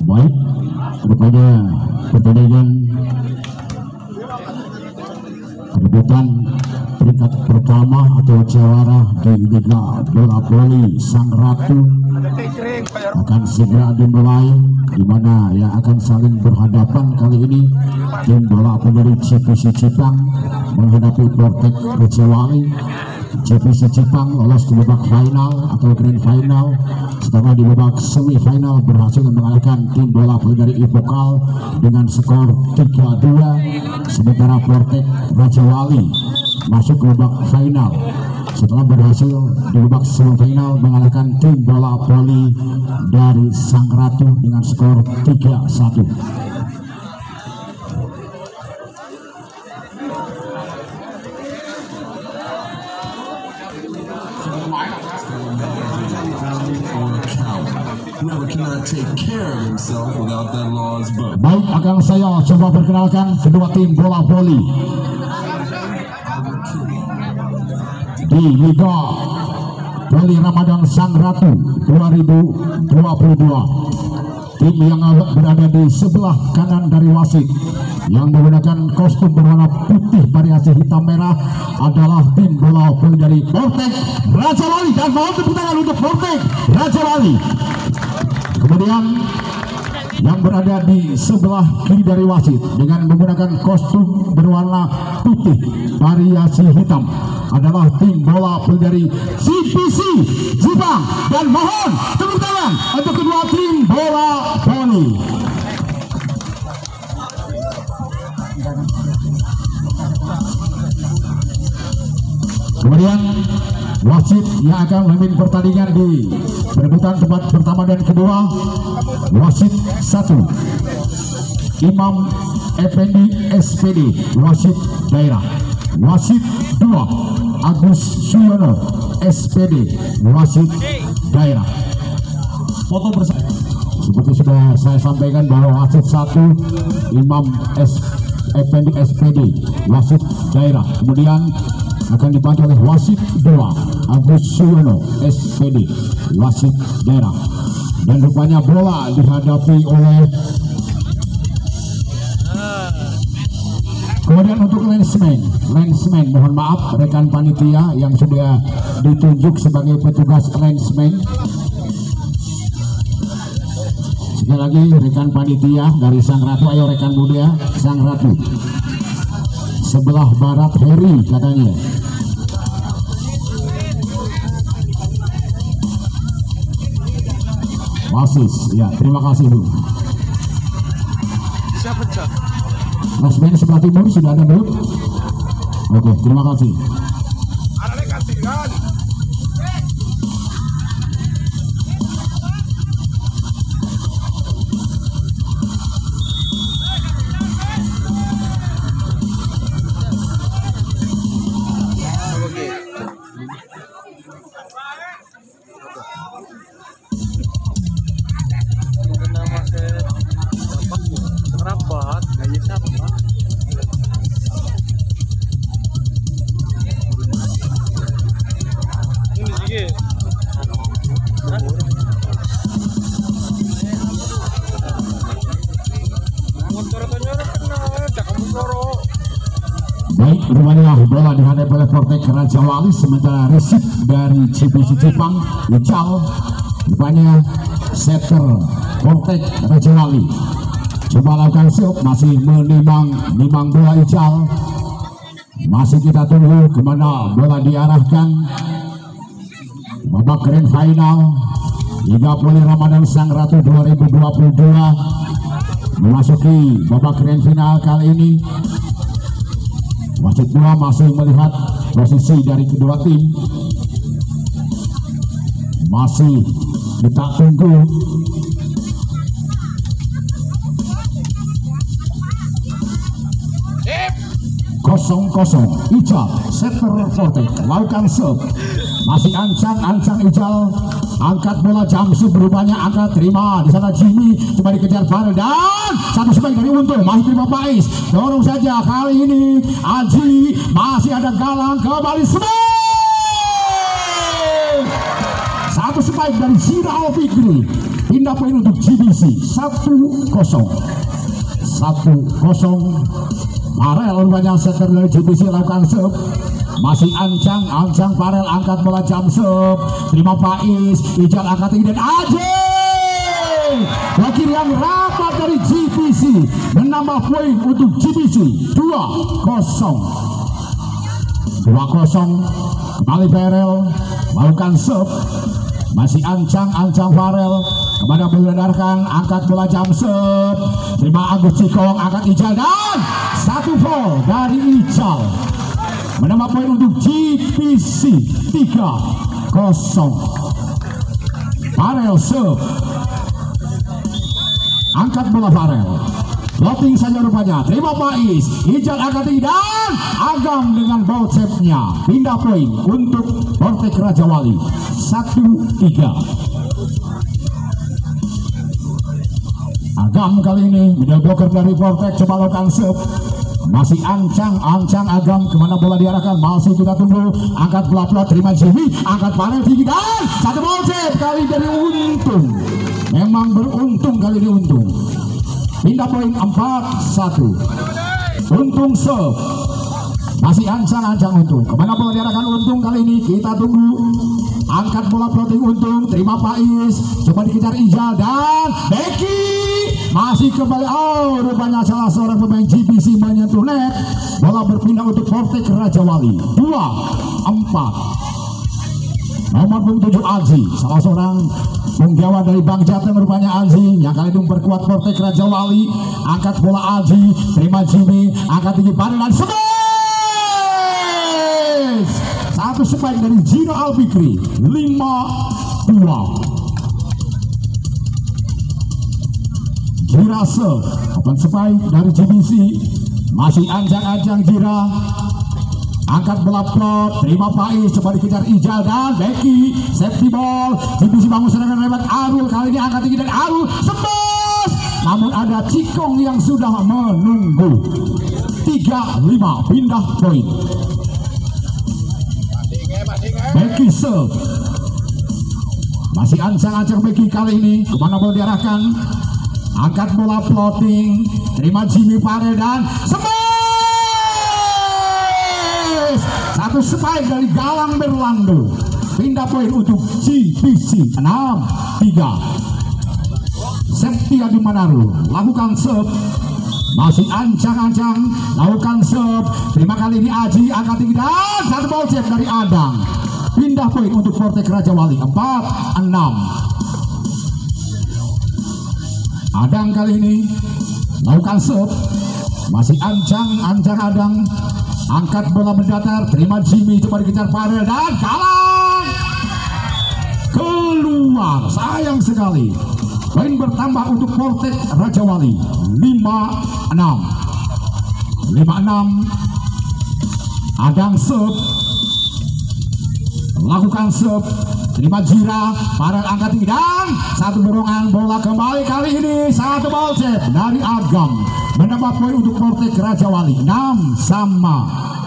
Baik, rupanya pertandingan perebutan peringkat pertama atau juara di Liga Bola Voli Sang Ratu akan segera dimulai, di mana yang akan saling berhadapan kali ini tim bola dari JPC Cipang menghadapi Portek Rejawali. JPC Cipang lolos ke babak final atau grand final setelah di babak semifinal berhasil mengalahkan tim bola dari Ivokal dengan skor 3-2, sementara Portek Rejawali masuk ke babak final setelah berhasil di babak semifinal mengalahkan tim bola voli dari Sang Ratu dengan skor 3-1. Baik, akan saya coba perkenalkan kedua tim bola voli di Liga Voli Ramadan Sang Ratu 2022. Tim yang berada di sebelah kanan dari wasit yang menggunakan kostum berwarna putih variasi hitam merah adalah tim bola voli dari Portek Rejawali, dan mohon tepuk tangan untuk Portek Rejawali. Kemudian yang berada di sebelah kiri dari wasit dengan menggunakan kostum berwarna putih variasi hitam adalah tim bola voli dari JPC Cipang, dan mohon tepuk tangan untuk kedua tim bola voli. Kemudian wasit yang akan memimpin pertandingan di perebutan tempat pertama dan kedua, wasit 1 Imam Effendi SPD, wasit daerah. Wasit 2 Agus Suyono SPD, wasit daerah. Foto bersama. Seperti sudah saya sampaikan bahwa wasit 1 Imam Effendi SPD, wasit daerah, kemudian akan dibantu oleh wasit 2 Agus Suyono SPD, wasit daerah. Dan rupanya bola dihadapi oleh, kemudian untuk linesman mohon maaf rekan panitia yang sudah ditunjuk sebagai petugas linesman. Sekali lagi rekan panitia dari Sang Ratu, ayo rekan muda Sang Ratu sebelah barat Heri katanya. Wasis, ya terima kasih Bu. Siapa cak? Linesman sebelah timur sudah ada belum? Oke, terima kasih. Ada kasih kan? Baik, rupanya bola dihadapi oleh Portek Rejawali, sementara resip dari JPC Cipang Ical. Rupanya setter Portek Rejawali coba lakukan shoot, masih menimang bola Ical. Masih kita tunggu kemana bola diarahkan. Babak grand final Liga Voli Ramadan Sang Ratu 2022 memasuki babak grand final kali ini. Wasit 2 masih melihat posisi dari kedua tim, masih kita tunggu. Kosong Ical setter Portek lakukan serve, masih ancang Ical angkat bola Jamsu, berubahnya angkat terima di sana Jimmy coba dikejar Farel dan satu sebaik dari Untung masih terima Pais, dorong saja kali ini Aji, masih ada Galang kembali smash, satu sebaik dari Sira Fikri. Pindah poin untuk GBC 1-0. Farel rupanya setter dari GBC lakukan serve. Masih ancang Farel angkat bola jam serve. Terima Faiz, Ijal angkat tinggi dan Aji. Wakil yang rapat dari GBC menambah poin untuk GBC 2-0. Kembali Farel melakukan serve. Masih ancang Farel kepada mengedarkan angkat bola jam serve. Terima Agus Cikong angkat Ijal dan 1 foul dari Ijal menambah poin untuk GBC 3-0. Farel serve, angkat bola Farel, floating saja rupanya. Terima Faiz, Ijal angkat tinggi dan Agam dengan ball save-nya. Pindah poin untuk Vortex Raja Wali 1-3. Agam kali ini middle blocker dari Vortex coba lakukan serve. Masih ancang Agam, kemana bola diarahkan masih kita tunggu. Angkat bola terima Jimmy, angkat Farel tinggi dan 1 ball save kali dari Untung. Memang beruntung kali ini Untung. Pindah poin 4-1. Untung serve. Masih ancang Untung. Kemana bola diarahkan Untung kali ini? Kita tunggu. Angkat bola floating Untung. Terima Faiz. Coba dikejar Ijal dan Becky. Masih kembali. Oh, rupanya salah seorang pemain GBC menyentuh net. Bola berpindah untuk Vortex Raja Wali 2-4. Nomor 7 Aji, salah seorang penggawa dari Bang Jateng rupanya Aji, yang kali ini memperkuat Vortex Raja Wali. Angkat bola Aji, terima Jimmy, angkat tinggi Farel dan smash. 1 spike dari Gino Alfikri 5-2. Jira serve, open spike dari GBC. Masih ancang Jira, angkat bola plot, terima Faiz, coba dikejar Ijal dan Becky, safety ball. GBC bangun serangan lewat Arul, kali ini angkat tinggi dan Arul smash. Namun ada Cikong yang sudah menunggu. 3-5, pindah poin. Becky serve, masih ancang Becky kali ini, kemana bola diarahkan? Angkat bola floating, terima Jimmy Farel dan smash. 1 spike dari Galang Berlando. Pindah poin untuk GBC 6-3. Septia di Manado lakukan serve. Masih ancang lakukan serve. Terima kali ini Aji angkat tinggi dan 1 ball save dari Adang. Pindah poin untuk Vortex Raja Wali 4-6. Adang kali ini lakukan serve. Masih ancang Adang, angkat bola mendatar, terima Jimmy, coba dikejar Farel dan Galang keluar. Sayang sekali. Poin bertambah untuk Vortex Raja Wali 5-6. Adang serve, lakukan serve, terima Jira, Farel angkat tinggi dan 1 dorongan bola kembali kali ini 1 ball save dari Agam menambah poin untuk Vortex Raja Wali 6-sama.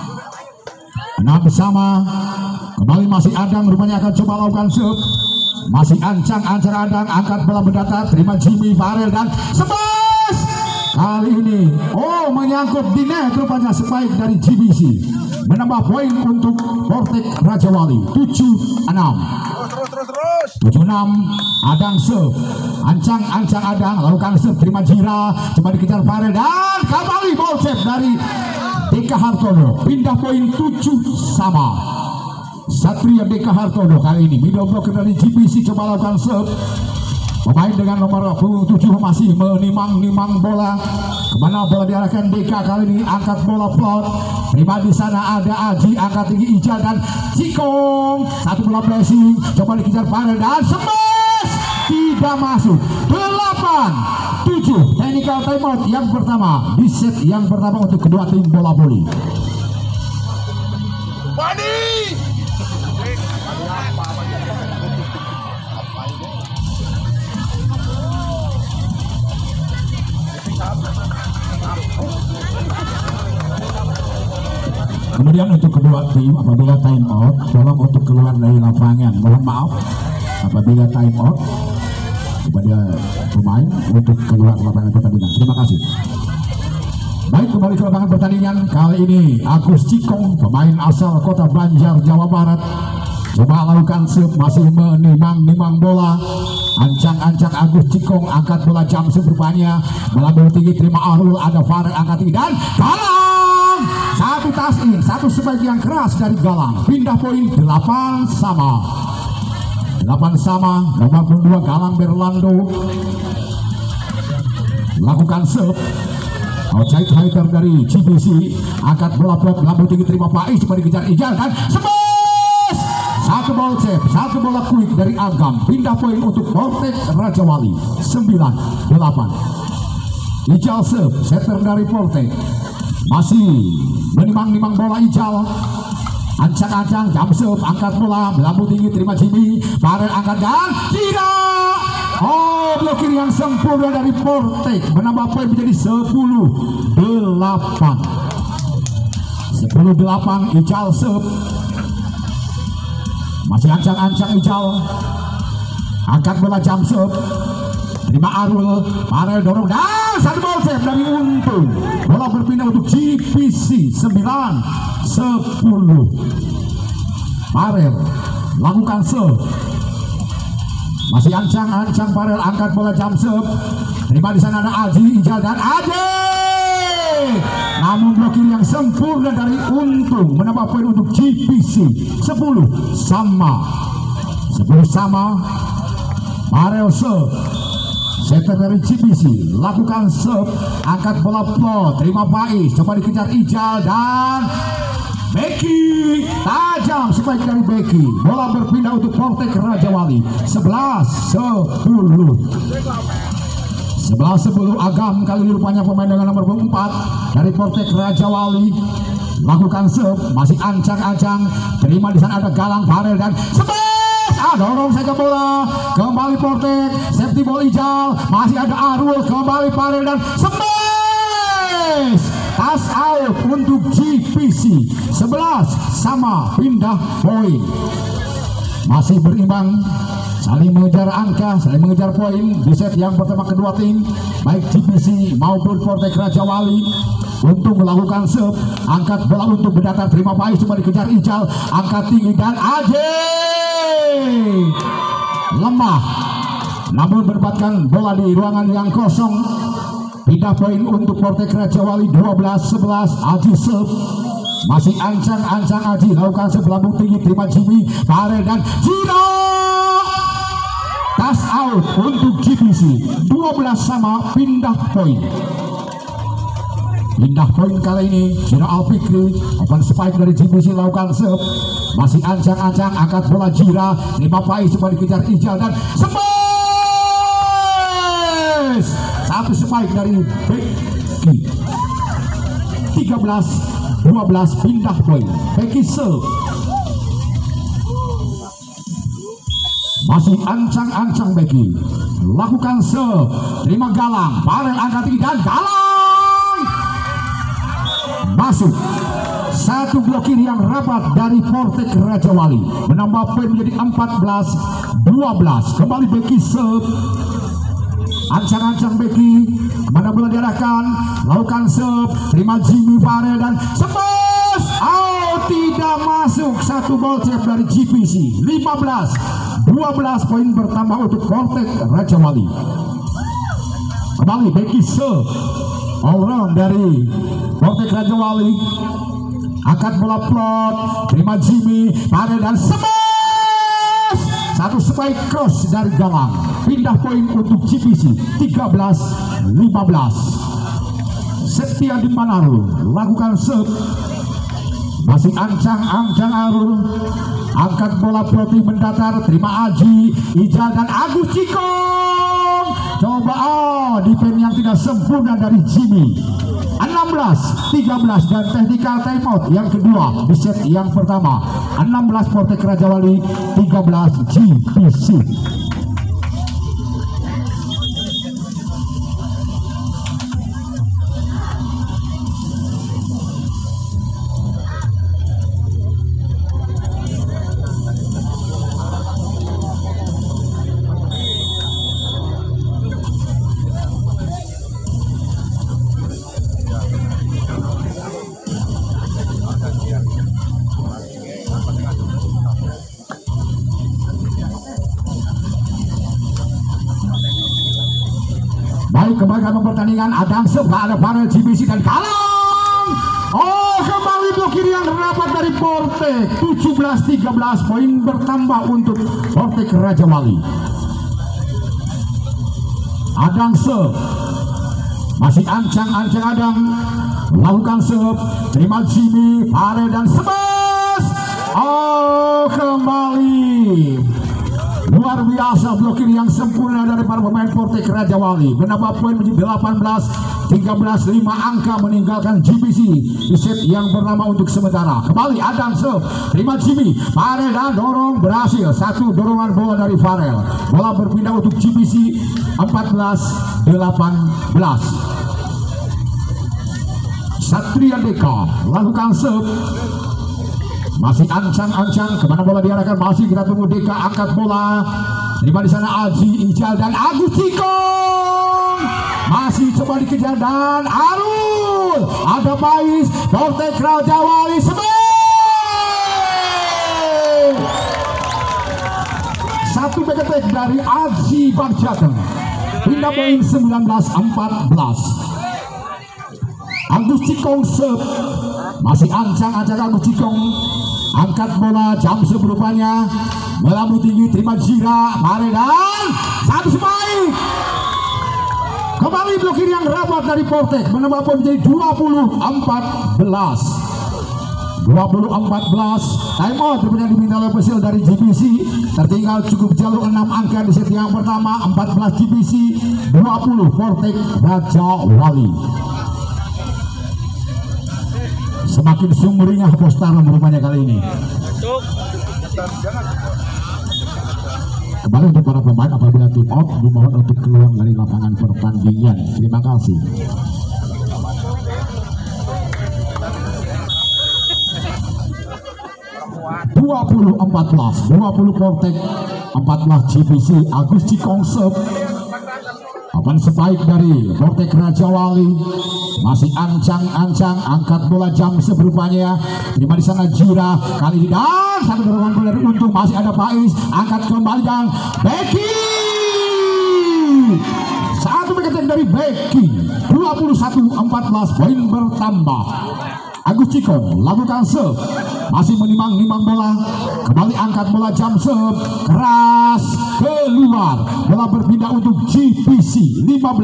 Kembali masih Adang rupanya akan coba lakukan serve. Masih ancang Adang, angkat bola mendatar, terima Jimmy Farel dan smash. Kali ini menyangkut di net rupanya spike dari GBC menambah poin untuk Vortex Raja Wali 7-6. 7-6. Adang serve, ancang Adang lakukan serve, terima Jira, coba dikejar Farel dan kembali ball save dari Deka Hartono. Pindah poin 7-sama. Satria Deka Hartono kali ini middle blocker dari GBC coba lakukan serve. Pemain dengan nomor 7 masih menimang bola. Kemana bola diarahkan Deka kali ini? Angkat bola plot. Terima di sana ada Aji, angkat tinggi Ijal dan Cikong. 1 bola pressing, coba dikejar Farel dan smash. Tidak masuk. 8-7. Technical timeout yang pertama di set yang pertama untuk kedua tim bola voli. Kemudian untuk kedua tim apabila time out, tolong untuk keluar dari lapangan. Mohon maaf apabila time out. kepada pemain untuk keluar lapangan pertandingan. Terima kasih. Baik, kembali ke lapangan pertandingan. Kali ini Agus Cikong, pemain asal kota Banjar, Jawa Barat, coba lakukan serve, masih menimang-nimang bola. Ancang-ancang Agus Cikong, angkat bola jam rupanya melambung tinggi, terima Arul, ada Farel angkat tinggi dan Galang. Satu tas in, satu spike yang keras dari Galang. Pindah poin 8 sama. 8 sama, nomor 2 Galang Berlando lakukan serve. Outside hitter dari GBC, angkat bola pop, lambung tinggi, terima Faiz, coba dikejar Ijal dan smash. Satu bola save, satu bola quick dari Agam. Pindah poin untuk Portek Raja Wali 9-8. Ijal serve, setter dari Portek, masih menimang-nimang bola Ijal. Ancang-ancang jam serve, angkat bola, melambung tinggi, terima Jimmy, Farel angkat dan tidak. Oh, blokir yang sempurna dari Portek menambah poin menjadi 10-8. 10-8. Ijal serve, masih ancang-ancang Ijal, angkat bola jam serve, terima Arul, Farel dorong dan satu bola save dari Untung. Bola berpindah untuk GPC 9-10. Farel lakukan serve, masih ancang-ancang Farel, angkat bola jam serve, terima di sana ada Aji, Ijal dan Ade. Namun blokir yang sempurna dari Untung menambah poin untuk GPC 10 sama. Farel serve, setter dari GPC lakukan serve, angkat bola plot, terima Faiz, coba dikejar Ijal dan Becky, tajam spike dari Becky. Bola berpindah untuk Portek Raja Wali 11-10. 11-10. Agam kali ini rupanya pemain dengan nomor 4 dari Portek Raja Wali lakukan serve, masih ancang-ancang, terima di sana ada Galang, Farel dan smash. Dorong saja bola, kembali Portek, safety ball Ijal, masih ada Arul, kembali Farel dan smash. Tas out untuk GPC 11 sama, pindah poin. Masih berimbang, saling mengejar angka, saling mengejar poin di set yang pertama kedua tim, baik GPC maupun Portek Raja Wali. Untuk melakukan serve, angkat bola untuk berdatar, terima Faiz, coba dikejar Ijal, angkat tinggi dan Aje lemah, namun menempatkan bola di ruangan yang kosong. Pindah poin untuk Portek Raja Wali 12-11. Aji serve, masih ancang-ancang Aji lakukan serve, lambung tinggi, terima Jimmy, Farel dan Cino. Tas out untuk GPC 12 sama, pindah poin. Pindah poin kali ini Jira Alfikri, open spike dari GPC lakukan serve, masih ancang-ancang, angkat bola Jira, terima Faiz, coba dikejar Ijal dan smash. Satu spike dari Becky. 13-12, pindah poin. Becky serve, masih ancang-ancang Becky lakukan serve, terima Galang, Farel angkat tinggi dan Galang masuk. Satu blokir yang rapat dari Portek Raja Wali menambah poin menjadi 14-12. Kembali Becky serve, ancang-ancang Becky, kemana bola diarahkan, lakukan serve, terima Jimmy, Farel dan smash. Oh, tidak masuk. Satu ball save dari GPC. 15-12, poin bertambah untuk Portek Raja Wali. Kembali Becky serve, all round dari Portek Raja Wali, angkat bola plot, terima Jimmy, Farel dan smash. Satu spike cross dari Galang, pindah poin untuk GPC 13-15. Setia di Manado lakukan serve, masih ancang-ancang Arul, angkat bola putih mendatar, terima Aji, Ijal dan Agus Cikong. Coba defense yang tidak sempurna dari Jimmy. 16-13 dan technical timeout yang kedua di set yang pertama. 16 Portek Raja Wali, 13 GPC. Baik, kembali ke pertandingan. Adang Sebra, ada Farel, GBC dan Kalang. Oh, kembali blokir yang rapat dari Portek. 17-13, poin bertambah untuk Portek Raja Wali. Adang Seb masih ancang-ancang Adang melakukan Seb, terima Jimmy, Farel dan Sebes. Oh, kembali luar biasa blokir yang sempurna dari para pemain Portek Raja Wali. Menambah poin menjadi 18-13, 5 angka meninggalkan GBC di set yang bernama untuk sementara. Kembali Adang Seb, terima Jimmy, Farel dan dorong berhasil. Satu dorongan bola dari Farel. Bola berpindah untuk GBC 14-18. Satria Deka lakukan Seb, masih ancang-ancang, kemana bola diarahkan? Masih kita tunggu. Deka angkat bola, terima di sana Aji Ijal dan Agus Cikong. Masih coba dikejar dan Arul, ada Pais, Portek Raja Wali satu back attack dari Aji Barjateng. Pindah poin 19-14. Agus Cikong Seb, masih ancang-ancang Agus Cikong, angkat bola, jam seberupanya, melambung tinggi, terima Jira, Farel dan satu spike. Kembali blokir yang rapat dari Portek, menambah poin menjadi 20-14. 20-14. Time out rupanya diminta oleh pesil dari GBC. Tertinggal cukup jauh 6 angka di set yang pertama. 14 GBC, 20 Portek Raja Wali. Semakin sumringah Postaran rupanya kali ini. Kembali untuk para pemain, apabila tim out dimohon untuk keluar dari lapangan pertandingan. Terima kasih. (20 14) 20 Portek, 14 GBC. Agus Cikong Seb, papan sebaik dari Portek Raja Wali, masih ancang-ancang, angkat bola jam seberupanya, terima di sana Jira, kali ini dan satu dorongan bola dari Untung, masih ada Pais, angkat kembali dan Becky, satu back attack dari Becky. 21-14, poin bertambah. Agus Cikong lakukan Seb, masih menimang-nimang bola, kembali angkat bola jam Seb, keras keluar, bola berpindah untuk GBC.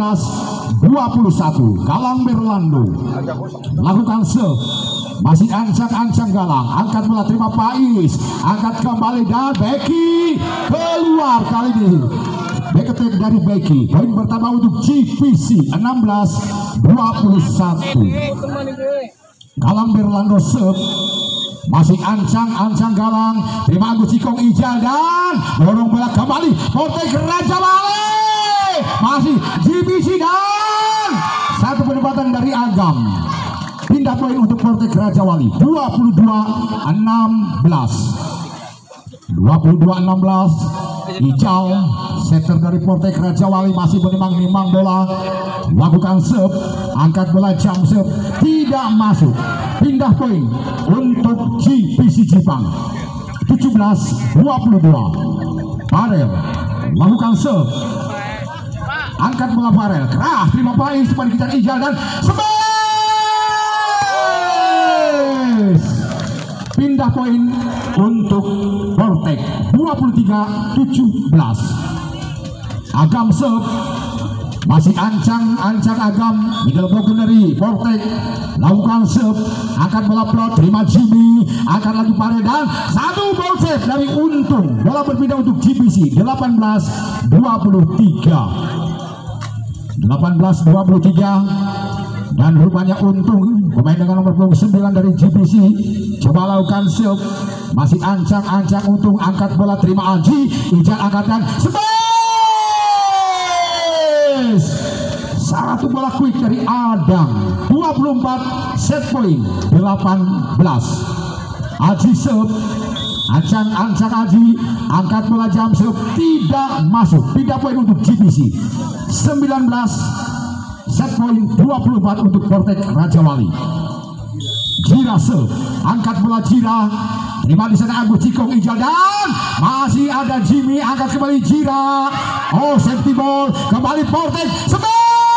15-21, Galang Berlando lakukan Seb, masih ancang-ancang Galang, angkat bola, terima Pais, angkat kembali dan Becky keluar. Kali ini back attack dari Becky, poin bertambah untuk GBC. 16-21. Galang Berlando Seb, masih ancang-ancang Galang, terima Agus Cikong Ijal dan dorong bola kembali Portek Raja Wali, masih GBC dan satu penempatan dari Agam. Pindah poin untuk Portek Raja Wali. 22-16. 22-16. Ijal, setter dari Portek Raja Wali, masih menimang-nimang bola, lakukan Seb, angkat bola jam Seb, tidak masuk. Pindah poin untuk GBC Jipang. 17-22. Farel lakukan Seb, angkat bola Farel, keras, terima Pais, cepat dikejar Ijal dan Sebes. Pindah poin untuk Portek. 23-17. Agam Seb, masih ancang-ancang Agam, middle block dari Portek, lakukan Seb, angkat bola plot, terima Jimmy, angkat lagi Farel dan satu ball save dari Untung. Bola berpindah untuk GBC. 18-23. 18-23. Dan rupanya Untung, pemain dengan nomor 9 dari GBC, coba lakukan Seb, masih ancang-ancang Untung, angkat bola, terima Aji, Ijal angkat dan Sebes. Satu bola quick dari Adang. 24, set point 18. Aji Seb, ancang-ancang Aji, angkat bola jam Seb, tidak masuk. Pindah poin untuk GBC. 19, set point 24 untuk Portek Raja Wali. Jira Seb, angkat bola Jira, terima di sana Agus Cikong Ijal dan masih ada Jimmy, angkat kembali Jira. Oh, safety ball, kembali Portek Sebes.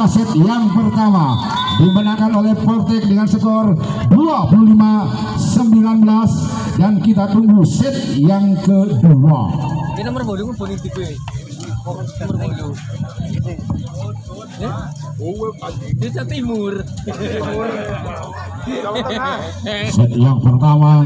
set yang pertama dimenangkan oleh Portek dengan skor 25-19 dan kita tunggu set yang kedua. Ini nomor bolu pun itu gue. Nomor bolu. Desa Timur. Set yang pertama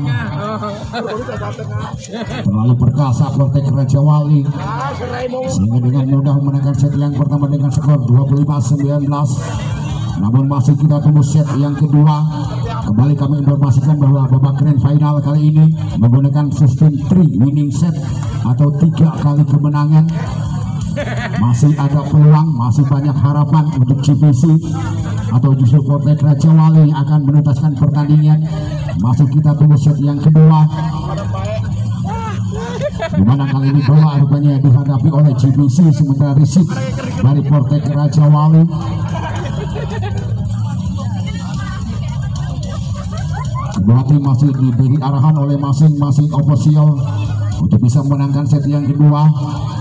terlalu perkasa Portek Raja Wali sehingga dengan mudah memenangkan set yang pertama dengan skor 25-19. Namun masih kita tunggu set yang kedua. Kembali kami informasikan bahwa babak grand final kali ini menggunakan sistem 3 winning set atau 3 kali kemenangan. Masih ada peluang, masih banyak harapan untuk GPC atau justru Portek Raja Wali yang akan menuntaskan pertandingan. Masih kita tunggu set yang kedua, dimana kali ini bola rupanya dihadapi oleh GPC sementara receive dari Portek Raja Wali. Kedua tim masih diberi arahan oleh masing-masing ofisial untuk bisa memenangkan set yang kedua.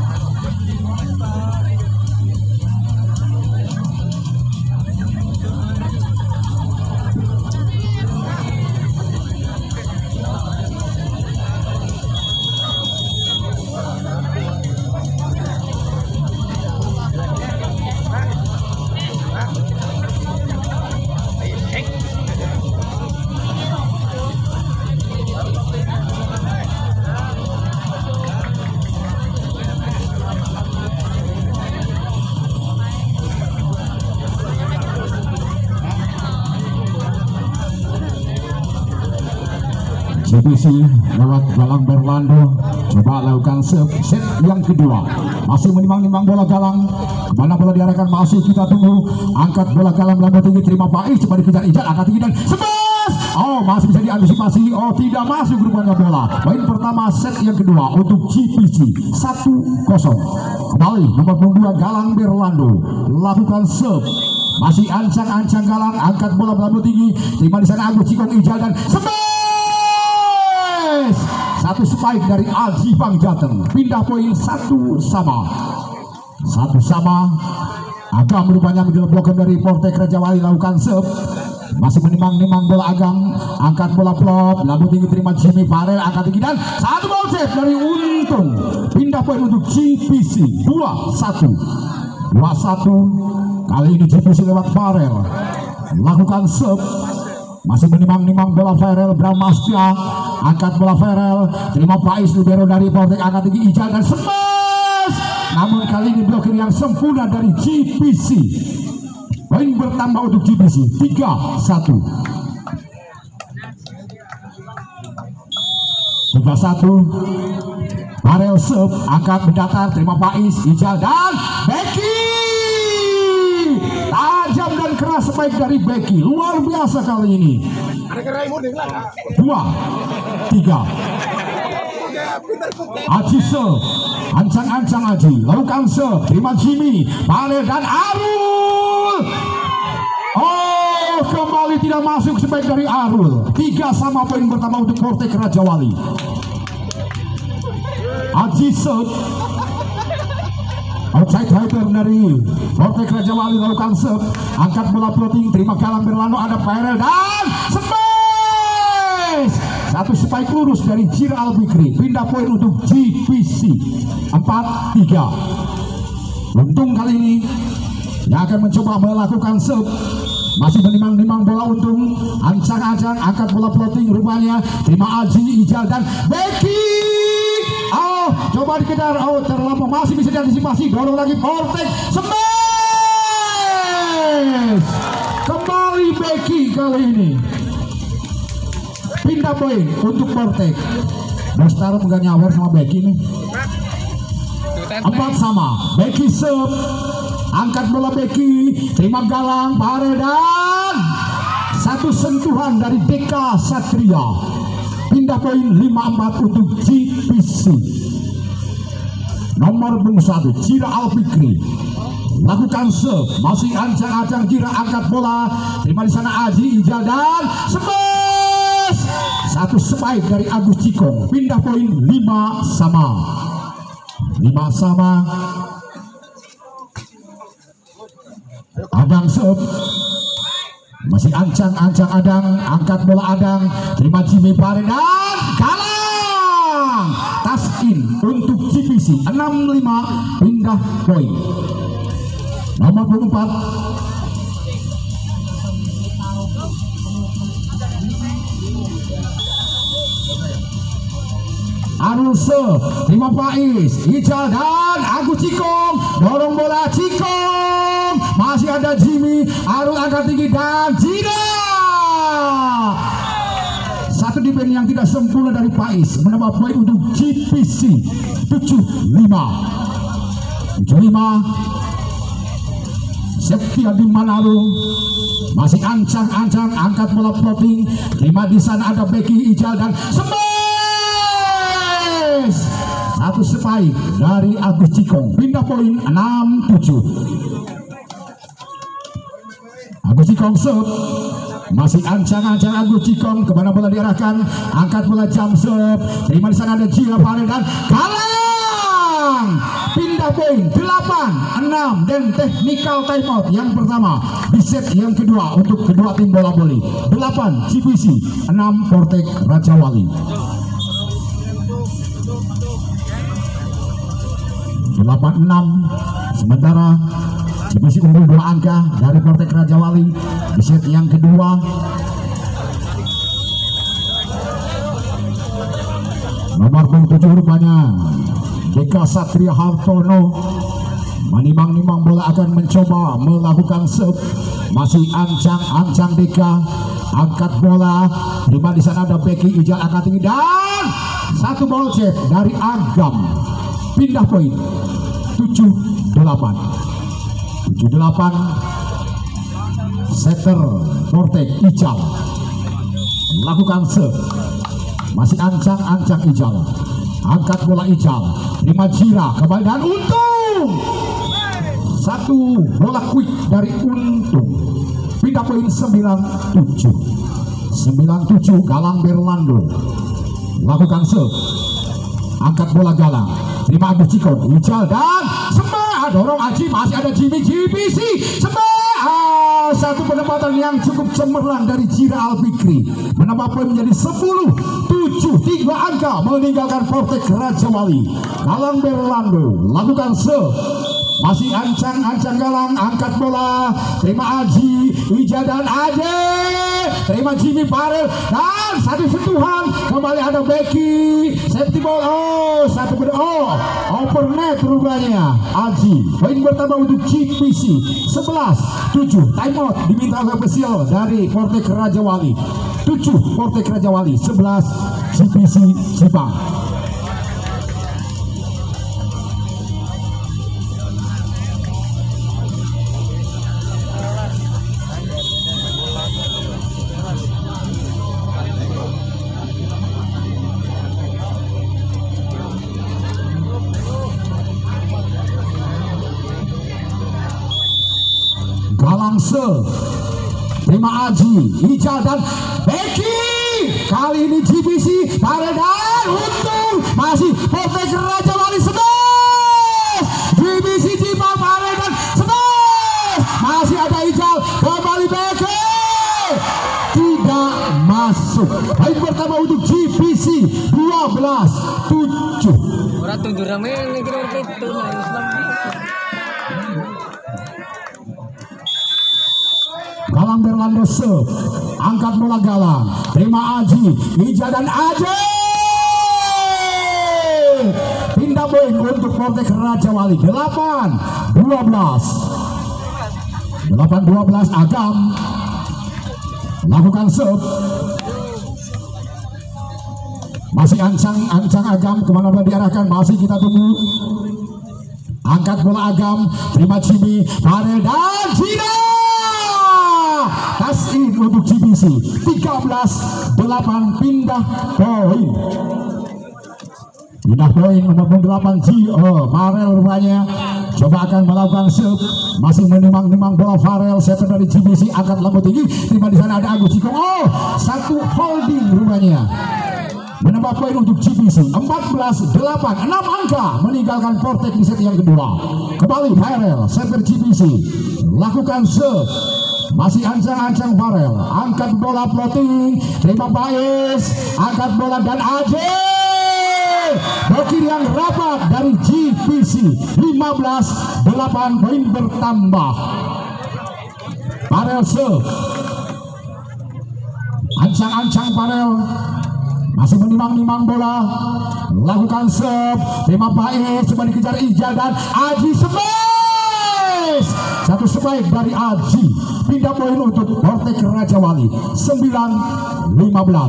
GPC lewat Galang Berlando coba lakukan set yang kedua, masih menimbang-nimbang bola Galang, kemana bola diarahkan masih kita tunggu. Angkat bola Galang lambung tinggi, terima Faiz, coba dikejar Ijal, angkat tinggi dan sebas. Oh, masih bisa diantisipasi. Oh, tidak masuk rupanya bola. Poin pertama set yang kedua untuk GPC 1-0. Kembali nomor 2 Galang Berlando lakukan serve, masih ancang-ancang Galang, angkat bola lambung tinggi, terima di sana Agus Cikong Ijal dan sebas. Satu spike dari Alji Bang Jateng, pindah poin 1-1. Agam rupanya menjadi blokan dari Portek Raja Wali lakukan serve, masih menimang-nimang bola Agam, angkat bola plot, lalu tinggi terima Jimmy Farel, angkat tinggi dan satu ball save dari Untung, pindah poin untuk GPC 2-1. Kali ini GPC lewat Farel lakukan serve, masih menimang-nimang bola Farel, Bramastia, angkat bola Farel, terima Faiz libero dari Portek, angkat tinggi Ijal dan smash. Namun kali ini blokir yang sempurna dari GPC. Poin bertambah untuk GPC 3-1. Farel serve, angkat mendatar, terima Faiz, Ijal dan Becky. Tajam dan keras baik dari Becky, luar biasa kali ini. 2-3. Aji serve, ancang-ancang Aji, lakukan serve, terima Jimmy, Farel dan Arul. Oh, kembali tidak masuk sebaik dari Arul. 3-3 poin pertama untuk Portek Raja Wali. Aji serve, outside hitter dari Portek Raja Wali lakukan serve, angkat bola floating, terima Galang Berlando, ada Farel dan space. Satu spike lurus dari Jir Albikri, pindah poin untuk GPC 4-3. Untung kali ini yang akan mencoba melakukan serve, masih menimang-nimang bola Untung, ancang-ancang, angkat bola floating rupanya, terima Aji, Ijal dan Becky. Oh, coba dikejar, oh terlampau, masih bisa diantisipasi, dorong lagi Portek, smash. Kembali Becky kali ini, pindah poin untuk Portek. Bostaro nggak nyawer sama Becky nih. 4-4. Becky serve, angkat bola Becky, terima Galang, Farel dan satu sentuhan dari Deka Satria, pindah poin 5-4 untuk GPC. Nomor 1 Jira Alfikri lakukan serve, masih ancang-ancang Jira, angkat bola, terima di sana Aji, Ijal dan smash. Satu spike dari Agus Cikong, pindah poin 5-5. Ada serve. Masih ancang Adang, angkat bola Adang, terima Jimmy Pare dan Galang. Tas in untuk GPC 65, pindah poin. Nomor 24 Aruse, terima Faiz, Ical dan Agus Cikong, dorong bola Cikong, masih ada Jimmy, Arul angkat tinggi dan Jida. Satu defense yang tidak sempurna dari Faiz, menambah poin untuk GPC 75. Septia di Manado, masih ancang angkat bola floating, terima di sana ada Becky Ical dan satu spike dari Agus Cikong, pindah poin 67. Agus Cikong serve, masih ancang Agus Cikong, kemana bola diarahkan, angkat bola jump serve, terima di sana ada Jira Pare dan Galang, pindah poin 8-6 dan technical timeout yang pertama di set yang kedua untuk kedua tim bola voli. 8 GPC, 6 Portek Raja Wali. 86, sementara GPC unggul 2 angka dari Portek Raja Wali di set yang kedua. Nomor 7 rupanya Deka Satria Hartono, menimang-nimang bola akan mencoba melakukan serve, masih ancang Deka, angkat bola, terima di sana ada Becky Ijal angkat tinggi dan satu ball check dari Agam, pindah poin 78. Setter Portek Ijal melakukan serve, masih ancang Ijal, angkat bola Ijal, terima Jira kembali dan Untung, satu bola quick dari Untung, pindah poin 97. Galang Berlando lakukan serve, angkat bola Galang, terima Agus Cikong, Ijal dan dorong Aji, masih ada Jimmy GPC satu penempatan yang cukup cemerlang dari Jira Alfikri, menambah poin menjadi 10-7, 3 angka meninggalkan Portek Raja Wali. Galang Berlando lakukan serve, masih ancang Galang, angkat bola, terima Aji, Ija dan Ade, terima Jimmy Parel dan satu sentuhan, kembali ada Becky, safety ball, over net rupanya Aji. Poin pertama untuk GPC 11-7, timeout diminta official dari Portek Raja Wali. 7 Portek Raja Wali, 11 GPC Jepang. Galang serve, terima Aji, Ija dan Becky, kali ini GPC Pare dan Untung, masih Portek Raja Wali 11, GPC Jepang Pare dan 11, masih ada Ijal, kembali Becky, tidak masuk. Poin pertama untuk GPC 12-7. Orang tunjuk rame ini kira itu Galang Berlando serve, angkat bola Galang, terima Aji, Ija dan Aji, pindah poin untuk Portek Raja Wali. 8-12 Agam lakukan serve, masih ancang Agam, kemana bola diarahkan masih kita tunggu, angkat bola Agam, terima Jimmy Pare dan Jina, tasin untuk GPC 13-8, pindah poin. Nomor 8 Farel rupanya coba akan melakukan serve, masih menimang-nimang bola Farel, setter dari GPC angkat lambung tinggi, terima di sana ada Agus Cikong, satu holding rupanya. menambah poin untuk GPC 14-8, 6 angka meninggalkan Portek di set yang kedua. Kembali Farel, server GPC lakukan serve, masih ancang-ancang Farel, angkat bola floating, terima Bais, angkat bola dan Aje blokir yang rapat dari GPC 15-8, poin bertambah. Farel serve, ancang-ancang Farel, masih menimang-nimang bola, lakukan serve, terima Bais, coba dikejar Ijal dan Aji smash. Satu spike dari Aji, pindah poin untuk Portek Raja Wali 9-15.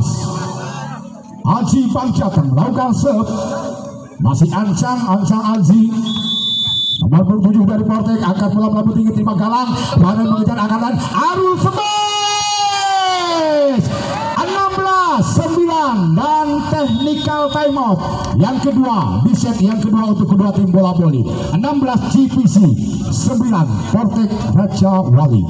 Aji Pancakan melakukan serve, masih ancang-ancang Aji. Nomor 7 dari Portek angkat bola melambung tinggi, terima Galang, Farel mengejar angkatan Arul smash. 16-9 dan technical timeout yang kedua di set yang kedua untuk kedua tim bola voli. 16 GPC, 9 Portek Raja Wali.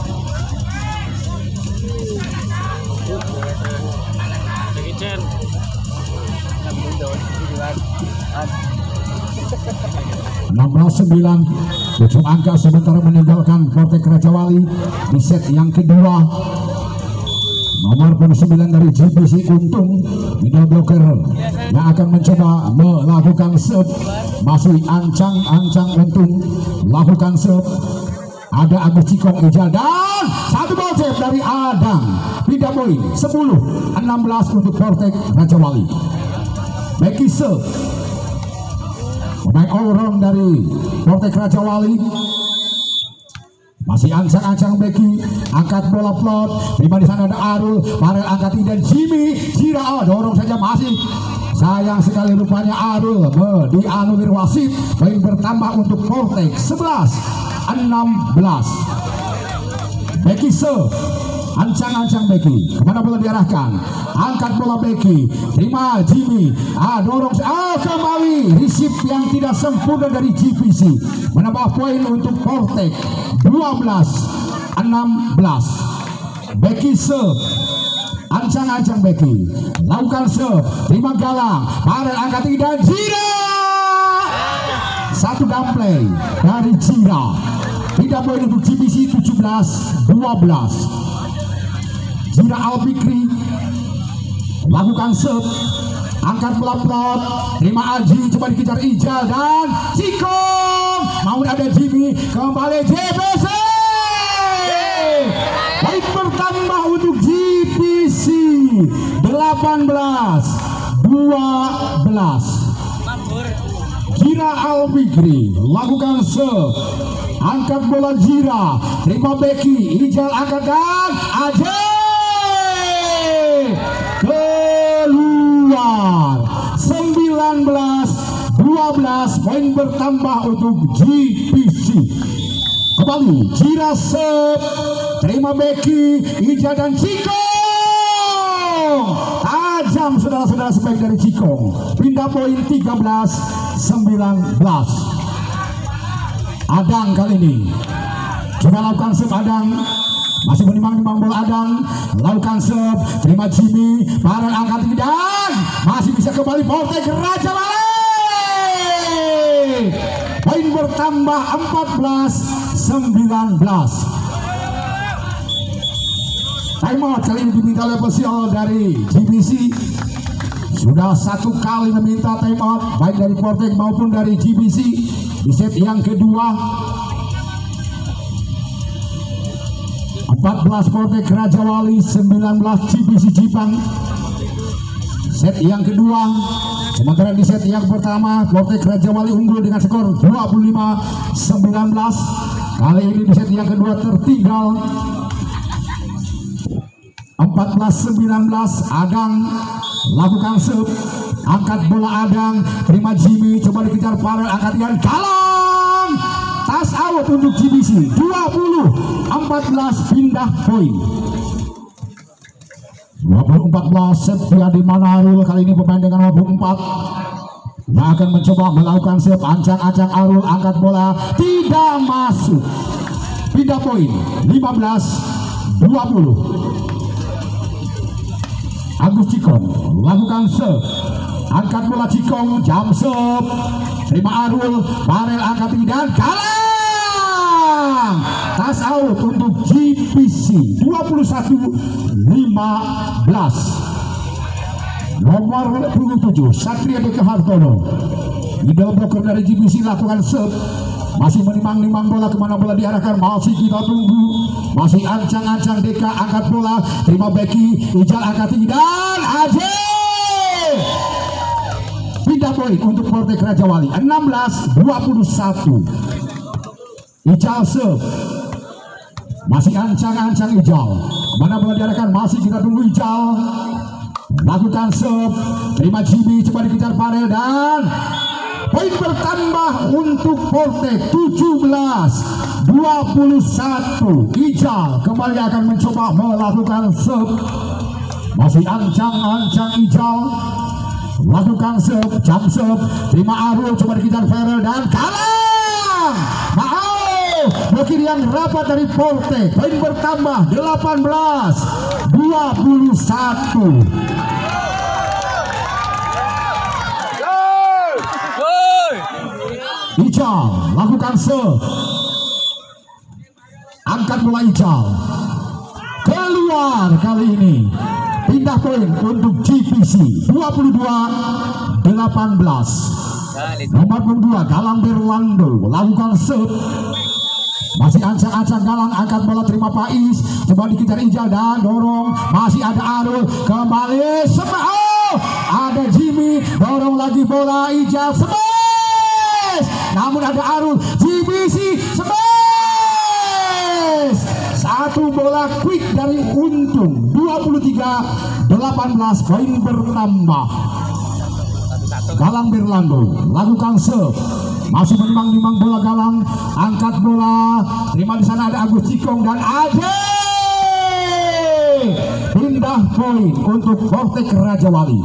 (16-9) 7 angka sementara meninggalkan Portek Raja Wali di set yang kedua. Nomor 9 dari GPC Untung, middle blocker yang akan mencoba melakukan serve, masih ancang-ancang Untung lakukan serve. Ada Agus Cikong Ijal dan satu ball save dari Adang, pindah poin 10-16 untuk Portek Raja Wali. Becky serve, pemain all round dari Portek Raja Wali, masih ancang-ancang Becky, angkat bola float, terima di sana ada Arul, Farel angkat dan Jimmy Jira, dorong saja, masih sayang sekali rupanya Arul dianulir wasit, poin bertambah untuk Portek 11-16. Becky serve, ancang-ancang Becky, kemana bola diarahkan, angkat bola Becky, terima Jimmy, dorong, kembali receive yang tidak sempurna dari GPC, menambah poin untuk Portek 12-16. Becky serve, ancang-ancang Becky, lakukan serve, terima Galang, Farel angkat tinggi dan Jira, satu gameplay dari Jira, tidak poin untuk GPC 17-12. Jira Albikri lakukan serve, angkat bola plot, terima Aji, coba dikejar Ijal dan Cikong, mau ada Jimmy, kembali JPC, poin bertambah untuk GPC 18-12. Jira Albikri lakukan serve, angkat bola Jira, terima Becky, Ijal angkat dan Aji keluar. 19-12, poin bertambah untuk GPC. Kembali Jira serve, terima Becky, Ija dan Cikong, tajam saudara-saudara, sebaik dari Cikong, pindah poin 13-19. Adang kali ini coba lakukan serve, Adang masih menimang-nimang bola, Adang lakukan serve, terima Jimmy, Farel angkat tinggi dan masih bisa kembali Portek Raja Wali. Poin bertambah 14-19. Timeout kali ini diminta oleh official dari GPC. Sudah satu kali meminta timeout baik dari Portek maupun dari GPC di set yang kedua. 14 Portek Raja Wali, 19 GPC Jipang. Set yang kedua, sementara di set yang pertama Portek Raja Wali unggul dengan skor 25-19. Kali ini di set yang kedua tertinggal 14-19. Adang lakukan serve, angkat bola Adang, terima Jimmy, coba dikejar Farel, angkat dengan Galang, tas out untuk GPC. 20-14, pindah poin. 20-14, Septia di Manarul kali ini pemain dengan nomor 24 yang akan mencoba melakukan serve, ancang-ancang Arul, angkat bola tidak masuk, pindah poin 15-20. Agus Cikong lakukan serve, angkat bola Cikong, jam serve, terima Arul, Farel angkat tinggi dan kalah. Tas out untuk GPC 21-15. Nomor 27 Satria Deka Hartono, middle blocker dari GPC lakukan serve, masih menimang-nimang bola, kemana bola diarahkan masih kita tunggu, masih ancang-ancang Deka angkat bola, terima Becky, Ijal angkat tinggi dan Aje pindah poin untuk Portek Raja Wali 16-21. Ijal serve, masih ancang-ancang Ijal, kemana bola diarahkan masih kita tunggu Ijal lakukan serve, terima Jimmy, coba dikejar Farel dan poin bertambah untuk Portek 17-21. Ijal kembali akan mencoba melakukan serve, masih ancang-ancang Ijal lakukan serve, jam serve, terima Arul, coba dikejar Farel dan kalah. Blokir yang rapat dari Portek, poin bertambah 18-21. Ijal lakukan serve, angkat bola Ijal keluar, kali ini pindah poin untuk GPC 22-18. Nomor 22 Galang Berlando lakukan serve, masih ancang-ancang Galang angkat bola, terima Faiz, coba dikejar Ijal dan dorong, masih ada Arul, kembali ada Jimmy, dorong lagi bola Ijal namun ada Arul, GBC smash, satu bola quick dari Untung 23-18, poin bertambah. Galang Berlando lakukan serve, masih menimang-nimang bola Galang, angkat bola, terima di sana ada Agus Cikong dan Ade pindah poin untuk Portek Raja Wali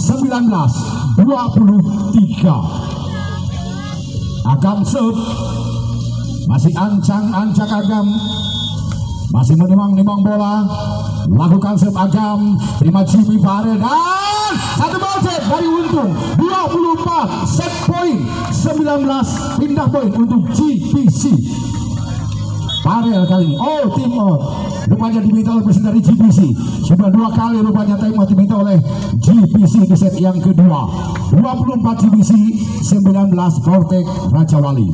19-23. Agam serve, masih ancang-ancang Agam, masih menimang-nimang bola, lakukan serve Agam, terima Jimmy Farel dan satu ball set dari Untung 24, set point 19, pindah poin untuk GPC. Farel kali ini, tim out, rupanya diminta oleh presiden dari GPC, sudah 2 kali rupanya time out diminta oleh GPC di set yang kedua. 24 GPC, 19 Portek Raja Wali.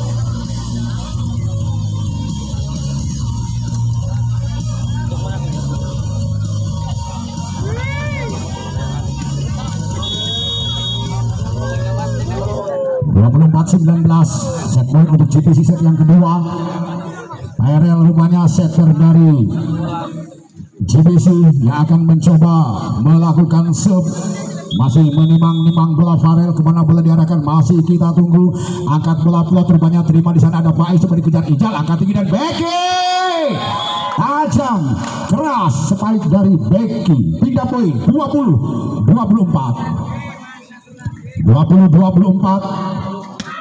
Set point untuk GPC set yang kedua. PRL rupanya setter dari GPC yang akan mencoba melakukan serve, masih menimang-nimang bola Farel, kemana bola diarahkan masih kita tunggu, angkat bola plot rupanya, terima di sana ada Faiz, coba dikejar Ijal, angkat tinggi dan Becky, tajam keras spike dari Becky, pindah poin 20-24.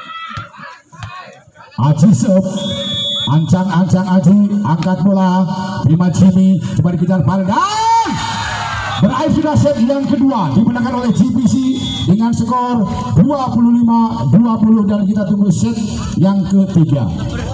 Aji serve, ancang-ancang Aji, angkat bola, terima Jimmy, coba dikejar Farel dan berakhir sudah set yang kedua dimenangkan oleh GPC dengan skor 25-20 dan kita tunggu set yang ketiga.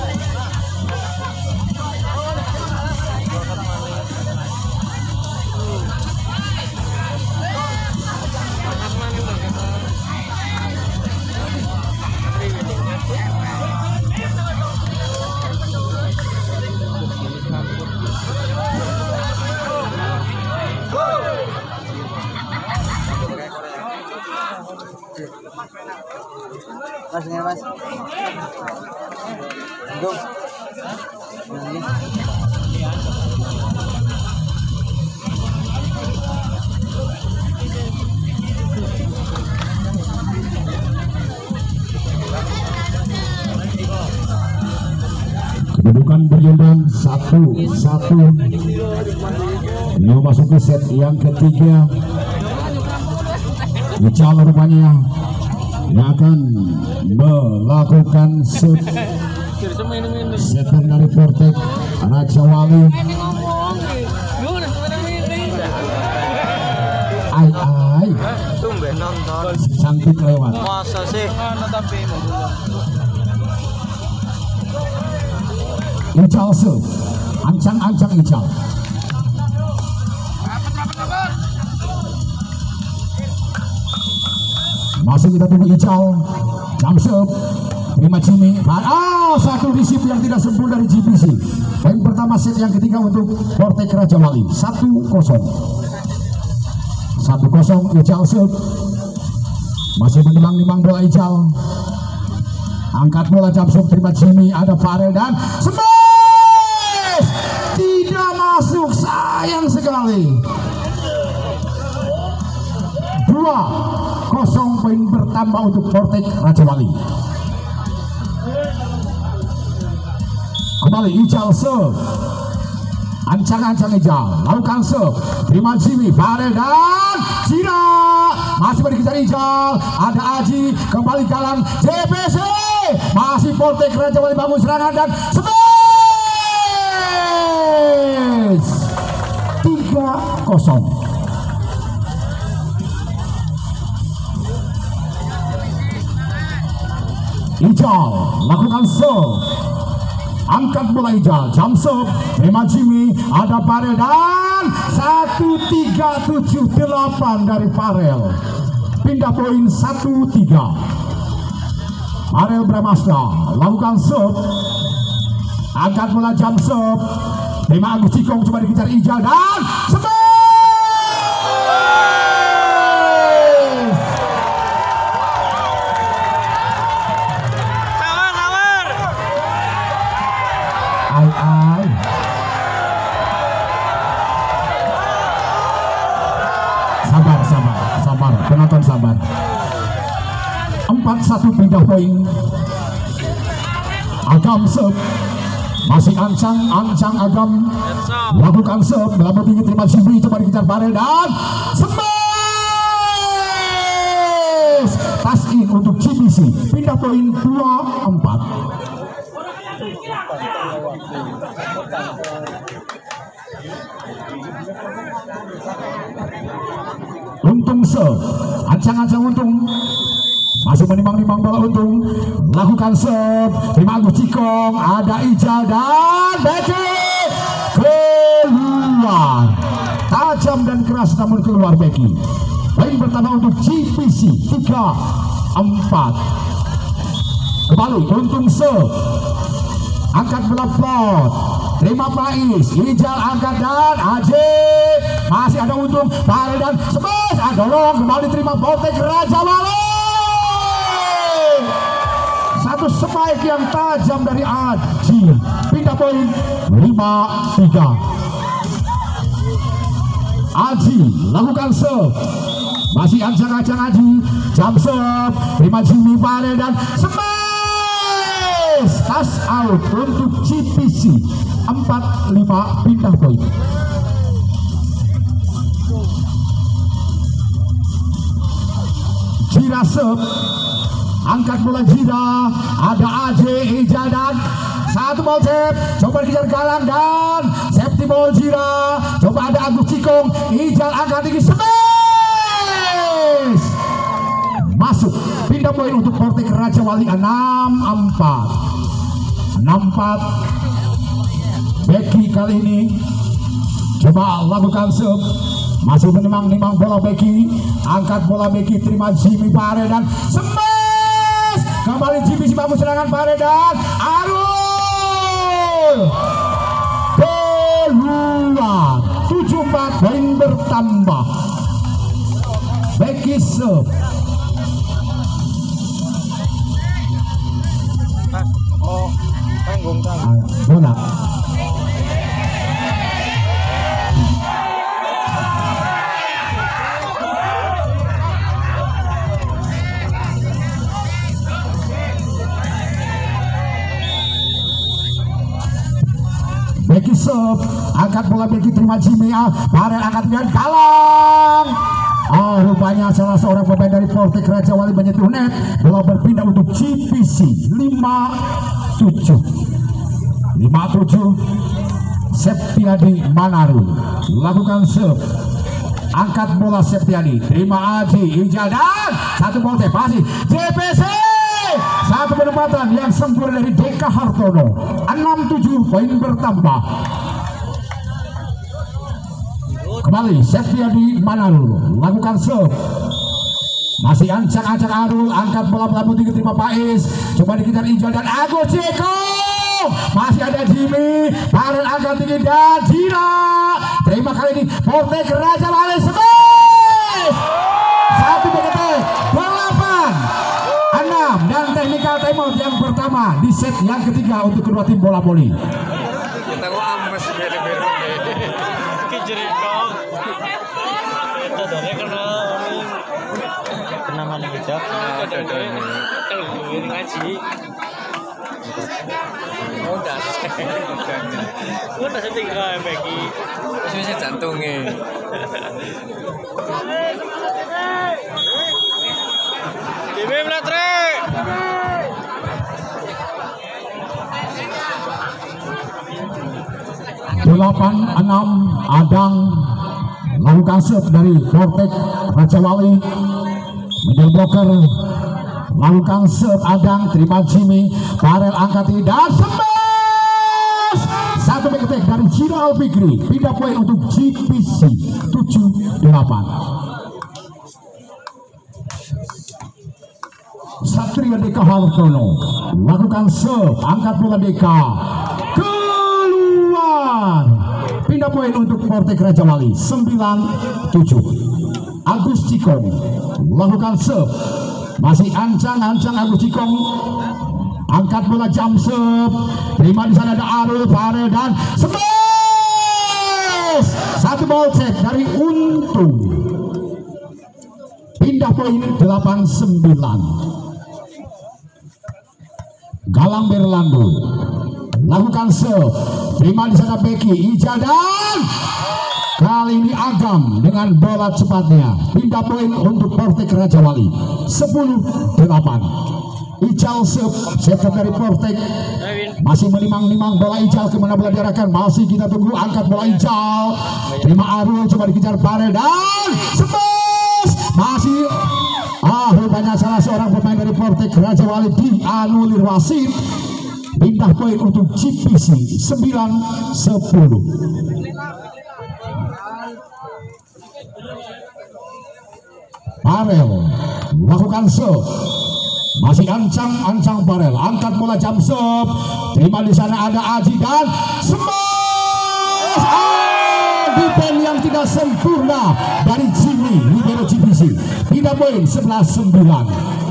Mas, ini mas. Dong. Ini. Kedudukan berimbang 1-1. Ini memasuki set yang ketiga. Ijal rupanya yang akan melakukan set dari Portek Raja Wali. Ai Tumben nonton. cantik lewat. Masa sih? Ical se, ancang-ancang Ical. Masih kita tunggu Ical. Jam serve. Terima Jimmy. Satu receive yang tidak sempurna dari GPC. Poin pertama set yang ketiga untuk Vortex Raja Wali. 1-0. 1-0 Ical serve. Masih menimbang-nimbang bola Ical. Angkat bola jam serve, terima Jimmy. Ada Farel dan smash. Tidak masuk, sayang sekali. 2-0 poin bertambah untuk Vortex Raja Wali. Kembali Ical serve. Ancang-ancang Ical. Lakukan serve. Terima Jimmy. Farel dan Cina. Masih berkejar Ical. Ada Aji. Kembali kalang JPC. Masih Vortex Raja Wali bangun serangan dan smash. 3-0. Ical lakukan serve. Angkat bola Ical, jam serve, terima Jimmy, ada Farel dan 1-3-7-8 dari Farel. Pindah poin 1-3. Farel Bramasta lakukan serve. Angkat bola jam serve, terima Agus Cikong, coba dikejar Ical dan smash. Sabar, penonton sabar. 4-1 pindah poin. Agam serve. Masih ancang Agam. Lakukan serve, melambung tinggi, terima Jimmy, coba dikejar Farel dan smash. Touch in untuk GPC. Pindah poin 2-4. Untung serve, ancang-ancang Untung. Masih menimbang-nimbang bola Untung. Lakukan serve, terima Agus Cikong. Ada Ical dan Becky. Keluar. Tajam dan keras namun keluar Becky. Poin pertama untuk GPC. 3-4. Kembali Untung serve. Angkat bola float. Terima Faiz. Ical angkat dan Aji. Masih ada Untung. Farel dan smash. Dorong kembali terima Vortex Raja Wali. Satu spike yang tajam dari Aji. Pindah poin 5-3. Aji lakukan serve. Masih ancang-ancang Aji. Jam serve. Terima Jimmy, Farel dan smash. Touch out untuk GPC. 4-5 pindah poin. Jira serve. Angkat bola Jira. Ada AJ Ical dan satu ball save. Coba dikejar galang dan safety ball Jira. Coba ada Agus Cikong. Ical angkat tinggi smash. Masuk. Pindah poin untuk Vortex Raja Wali. 6-4. 6-4. Becky kali ini coba lakukan serve. Masih menimang-nimang bola Becky. Angkat bola Becky, terima Jimmy, Farel dan smash. Kembali Jimmy, si bagus serangan Farel dan Arul. Keluar. 7-4 poin bertambah. Becky serve. Tanggung. Bola. Becky serve, angkat bola Becky, terima Jimmy, Farel angkat dan galang. Rupanya salah seorang pemain dari Vortex Raja Wali menyentuh net. Bola berpindah untuk GPC. 5-7. Septiadi Manaru lakukan serve. angkat bola Septiadi, terima Aji Ijal dan satu bola masih JPC. Satu penempatan yang sempurna dari Deka Hartono. 6-7 poin bertambah. Kembali Septiadi Manarul lakukan serve. Masih ancang-ancang Arul, angkat bola putih terima Pais. Coba dikejar Ijal dan Agus Ceko. Masih ada Jimmy, Farel angkat tinggi dan Jira. Terima kali ini Portek Raja Wali Smith. Satu beketek 8-6 dan technical timeout yang pertama di set yang ketiga untuk kedua tim bola voli. Kita gua ames bere-bere. Kijerit dong. Itu dari kena mana kejap. Kalau gue ngaji. Udah tinggal bagi masih jantungnya. Jimmy Blatre. 8-6 Adang lakukan serve dari Portek Raja Wali. Middle blocker lakukan serve Adang, terima Jimmy, Farel angkat dan smash. Satu back attack dari Ciro Alfikri, pindah poin untuk GPC 7-8. Satria Deka Hartono lakukan serve, angkat bola Deka keluar, pindah poin untuk Portek Raja Wali 9-7. Agus Cikong lakukan serve, masih ancang-ancang Agus Cikong, angkat bola jump serve, terima di sana ada Arul, Farel dan smash. Satu ball check dari Untung, pindah poin 8-9. Galang Berlando lakukan serve, terima di sana Becky Ija dan kali ini Agam dengan bola cepatnya, pindah poin untuk Portek Raja Wali 10-8. Ijal serve dari Portek, masih menimang-nimang bola Ijal, kemana bola diarahkan, masih kita tunggu, angkat bola Ijal, terima Arul, coba dikejar Farel dan smash. Masih rupanya salah seorang pemain dari Portek Raja Wali dianulir wasit, pindah poin untuk GPC 9-10. Farel lakukan serve, masih ancang-ancang Farel, angkat bola jump serve, terima di sana ada Aji dan smash. Defense yang tidak sempurna dari Jimmy libero GPC, pindah poin 11-9.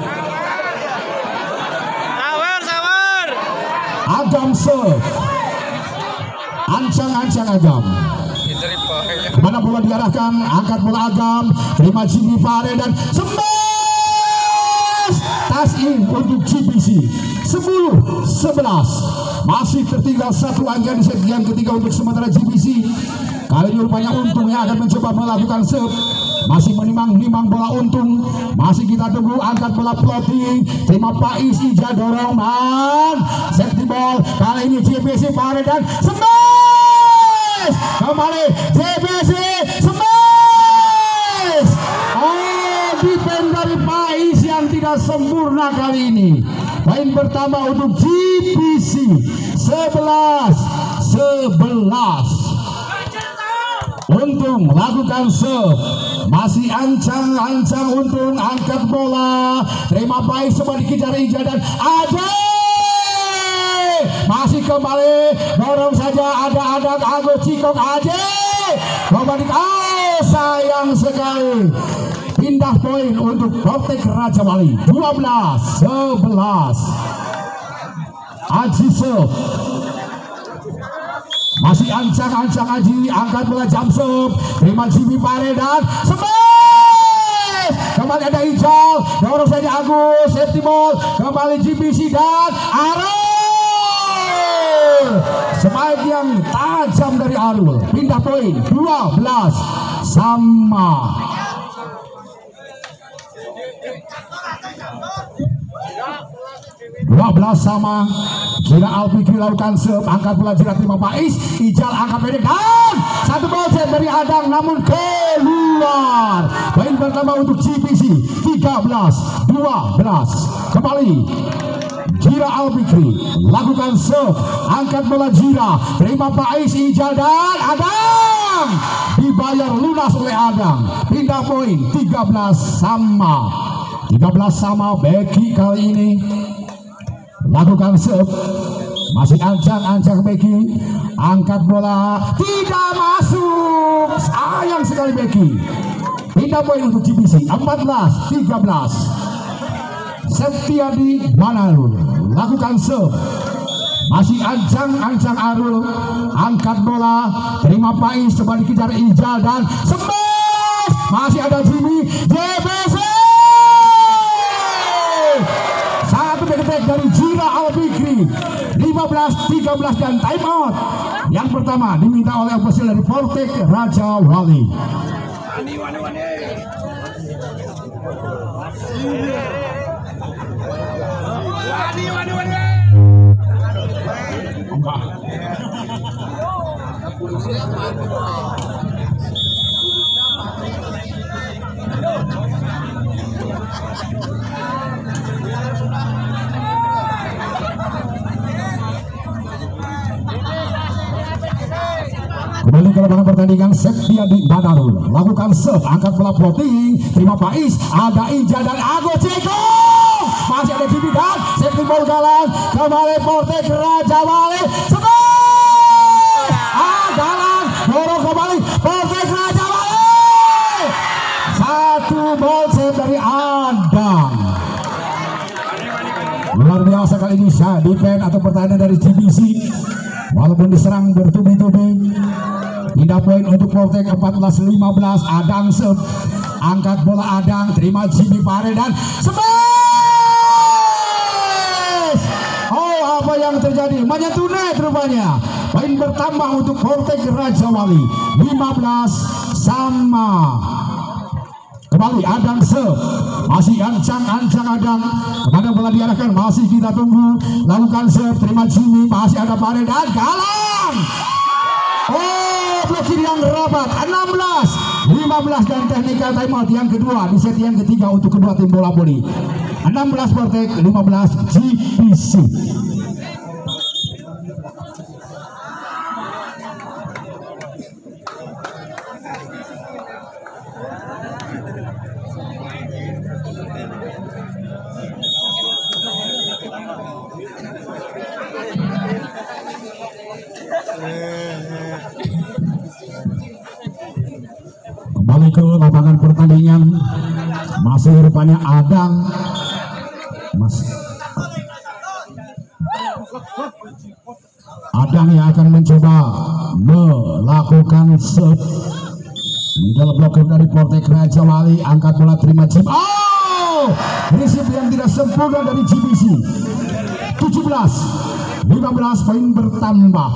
Agam serve, ancang-ancang Agam, kemana bola diarahkan, angkat bola Agam, terima Jimmy Farel dan smash. Tas in untuk GPC 10-11. Masih tertinggal satu angka di set yang ketiga untuk sementara GPC. Kali ini rupanya Untung yang akan mencoba melakukan serve, masih menimang-nimang bola Untung, masih kita tunggu, angkat bola floating, terima Pais Ija dorong dan safety ball. Kali ini JPC Farel dan smash. Kembali JPC smash. Defense dari Pais yang tidak sempurna kali ini. Poin pertama untuk GPC 11-11. Untung lakukan serve, masih ancang-ancang Untung, angkat bola, terima Pais, coba dikejar Ija dan Ade, masih kembali dorong saja, ada Agus Cikong, Ade coba sayang sekali, pindah poin untuk Portek Raja Wali 12-11. Aji serve, masih ancang-ancang Aji, angkat bola jump serve, terima Jimmy Farel dan smash. Kembali ada Ijal, dorong saja Agus, safety ball, kembali GPC dan Arul. Spike yang tajam dari Arul, pindah poin 12 sama. Jira Al-Fikri lakukan serve, angkat bola Jira terima Faiz, Ijal angkat pendek dan satu ball set dari Adang namun keluar. Poin pertama untuk GPC 13-12. Kembali Jira Al-Fikri lakukan serve, angkat bola Jira terima Faiz, Ijal dan Adang dibayar lunas oleh Adang. Pindah poin 13 sama. Becky kali ini lakukan serve, masih ancang Becky, angkat bola tidak masuk, sayang sekali Becky. Pindah poin untuk GPC 14-13. Septiadi Manarul lakukan serve, masih ancang Arul, angkat bola terima Faiz, coba dikejar Ijal dan smash, masih ada Jimmy JBC. Dari Jira Al-Fikri 15-13 dan time out. Yang pertama diminta oleh ofisial dari Portek Raja Wali. Kembali ke lapangan pertandingan, Septiadi Manarul lakukan serve, angkat bola floating terima Faiz, ada Ija dan Agus Ceko, masih ada Jimmy dan safety ball Galang. Kembali Portek Raja Wali, Galang dorong kembali Portek Raja Wali, satu ball set dari Adang. Luar biasa kali ini defense atau pertahanan dari GBC, walaupun diserang bertubi-tubi. Pindah poin untuk Portek 14-15. Adang serve, angkat bola Adang terima Jimmy Pare dan smash. Oh, apa yang terjadi? Menyentuh net rupanya. Poin bertambah untuk Portek Raja Wali 15-sama. Kembali Adang serve, masih ancang Adang, kemana bola diarahkan masih kita tunggu. Lakukan serve terima Jimmy, masih ada Pare dan Galang. Oh, blokir yang rapat 16-15 dan technical timeout yang kedua di set yang ketiga untuk kedua tim bola voli. 16 Portek, 15 GPC. Kembali ke lapangan pertandingan, masih rupanya Adang, Adang yang akan mencoba melakukan serve. Middle blocker dari Portek Raja Wali, angkat bola terima Jim. Oh, receive yang tidak sempurna dari GBC. 17-15 poin bertambah.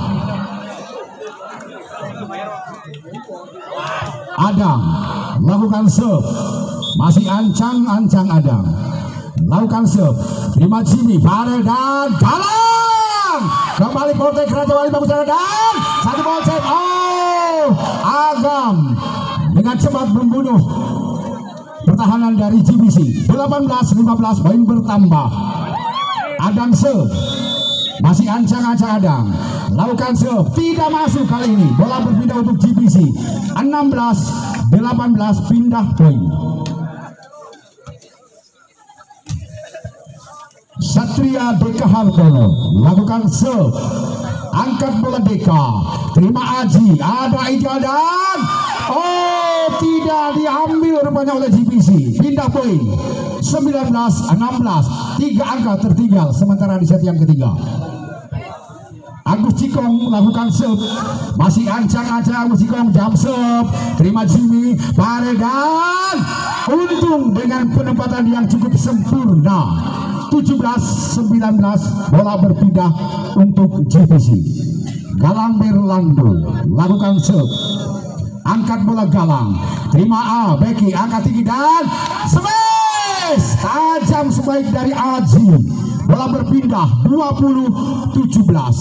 Adang lakukan serve, masih ancang Adang, lakukan serve terima Jimmy Pare dan Galang. Kembali Portek Raja Wali bagus dan satu ball set. Oh, Agam dengan cepat membunuh pertahanan dari GBC. 18-15 poin bertambah. Adang serve, masih ancang Adang, lakukan serve tidak masuk kali ini. Bola berpindah untuk GBC. 16-18 pindah poin. Satria Deka Hartono lakukan serve, angkat bola Deka terima Aji, ada Ijal dan oh, tidak diambil rupanya oleh GBC. Pindah poin 19-16, 3 angka tertinggal sementara di set yang ketiga. Agus Cikong lakukan serve, masih ancang Agus Cikong, jump serve terima Jimmy Pare dan untung dengan penempatan yang cukup sempurna. 17-19 bola berpindah untuk GPC. Galang Berlando lakukan serve, angkat bola Galang terima Becky, angkat tinggi dan smash tajam sebaik dari Aji. bola berpindah 20-17.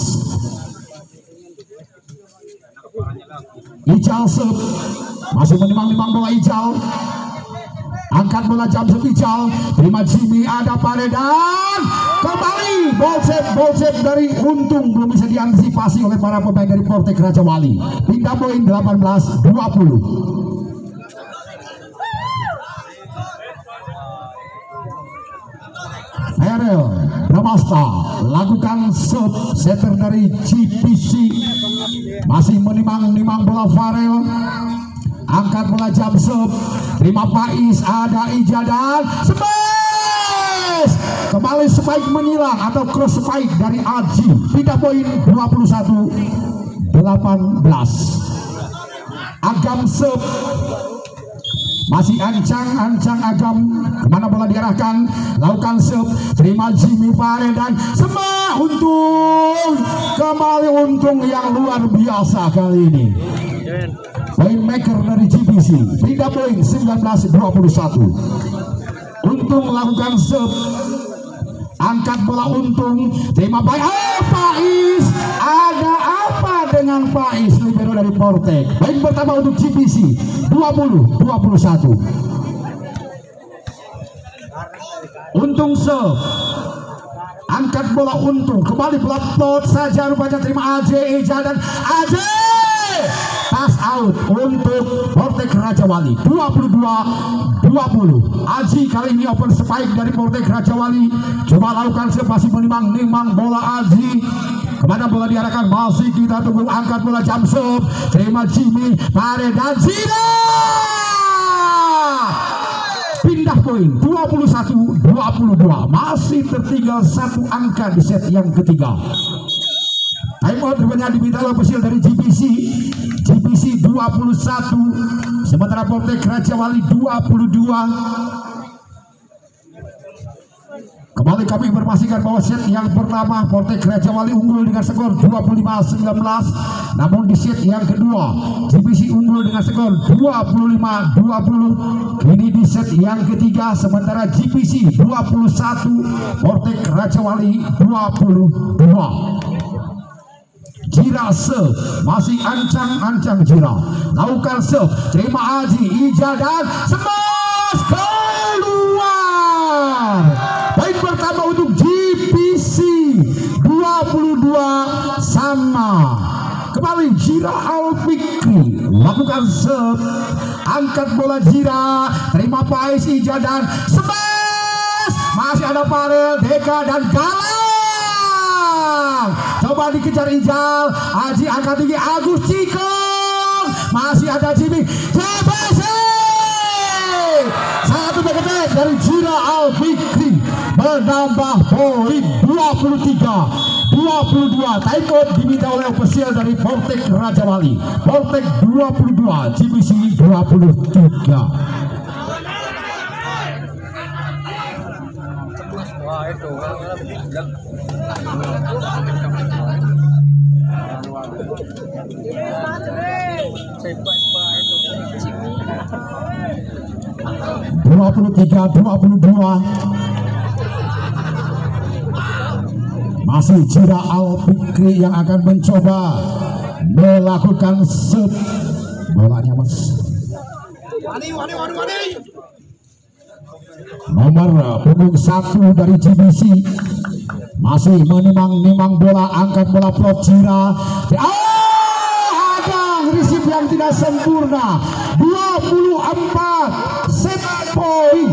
Ijal serve, masih menimang-nimang bola Ijal. Angkat bola jam Ijal, terima Jimmy, ada Paredan, kembali ball save dari Untung, belum bisa diantisipasi oleh para pemain dari Portek Raja Wali. Pindah poin 18-20. Farel Bramasta lakukan serve, setter dari GPC, masih menimang-nimang bola Farel. Angkat bola jam serve, terima Faiz, ada Ijadan, smash, kembali spike menilang atau cross spike dari Aji. Pindah poin 21-18. Agam serve, masih ancang Agam, kemana bola diarahkan, lakukan serve, terima Jimmy Paredan, semua Untung, kembali Untung yang luar biasa kali ini. Playmaker dari GPC, pindah poin 19-21. Untung melakukan serve, angkat bola Untung, terima Faiz, ada apa dengan Faiz, libero dari Portek. Poin pertama untuk GPC 20-21. Untung serve, angkat bola Untung, kembali pelat saja rupanya, terima AJ Ijadan, AJ pass out untuk Portek Raja Wali 22-20. Aji kali ini open spike dari Portek Raja Wali, coba lakukan masih menimang-nimang bola Aji, kemana bola diarahkan, masih kita tunggu. Angkat bola jam serve, terima Jimmy Paredan, Zina, pindah poin 21-22. Masih tertinggal satu angka di set yang ketiga. Timeout rupanya diminta oleh official dari GPC 21, sementara Portek Raja Wali 22. Kembali kami informasikan bahwa set yang pertama Portek Raja Wali unggul dengan skor 25-19, namun di set yang kedua GPC unggul dengan skor 25-20. Kini di set yang ketiga, sementara GPC 21, Portek Raja Wali 22. Jira serve, masih ancang Jira, lakukan serve, terima Aji Ijadan, smash keluar. Poin pertama untuk GPC 22 sama. Kembali Jira Alfikri lakukan serve, angkat bola Jira, terima Faiz Ijadan, smash, masih ada Farel, Deka dan Galang. Coba dikejar Ijal, Aji angkat tinggi, Agus Cikong, masih ada Jimmy, GPC. Satu back dari Jira Alfikri menambah poin 23-22. Timeout diminta oleh official dari Portek Raja Wali. Portek 22, GPC 23. Wah itu dua 23-22. Masih Jira Alfikri yang akan mencoba melakukan serve. Bolanya mas nomor punggung 1 dari GBC, masih menimang-nimang bola, angkat bola plot Jira. Ada receive yang tidak sempurna. 24 set point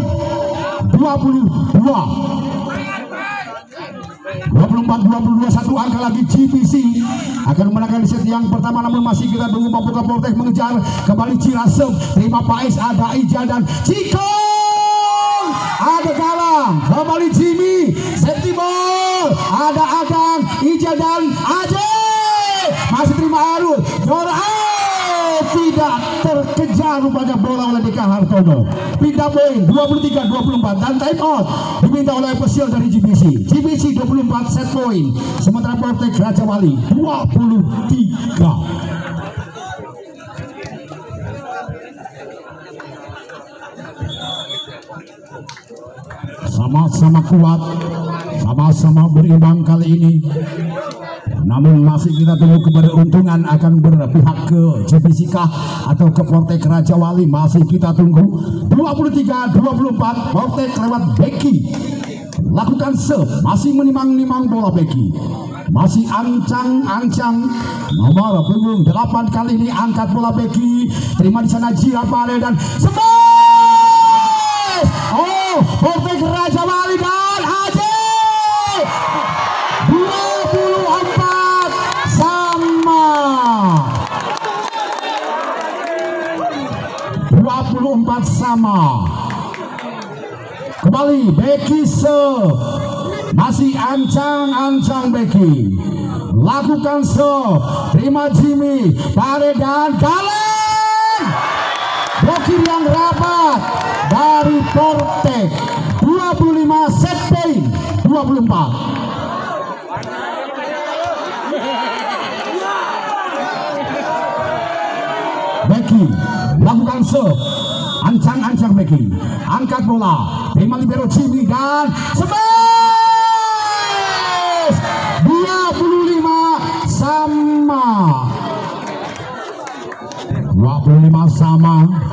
24-22, satu angka lagi. GPC akan memenangkan set yang pertama, namun masih kita tunggu mampu Portek mengejar. Kembali Jira serve, terima Faiz, ada Ijadan, Cikong, ada Galang, kembali Jimmy, safety ball, ada Adang, Ijadan, Ajay, masih terima Arul, tidak terkejar rupanya bola oleh Deka Hartono. Pindah poin 23-24 dan time out diminta oleh official dari GBC. GBC 24 set point, sementara Portek Raja Wali 23. Sama-sama kuat, sama-sama berimbang kali ini. Namun masih kita tunggu keberuntungan akan berpihak ke JPC kah atau ke Portek Raja Wali. Masih kita tunggu. 23-24 Portek lewat Becky lakukan serve, masih menimang-nimang bola Becky, masih ancang-ancang nomor punggung 8 kali ini angkat bola Becky, terima di sana Jira Pare dan smash. Oh, Portek Raja Wali dan Haji 24 sama. 24 sama. Kembali Becky serve, masih ancang-ancang Becky, lakukan serve, terima Jimmy Pare dan Galen, blokir yang rapat dari Portek. 25 set point 24. Becky lakukan serve, ancang-ancang Becky, angkat bola, terima libero Jimmy dan smash. 25 sama. 25 sama.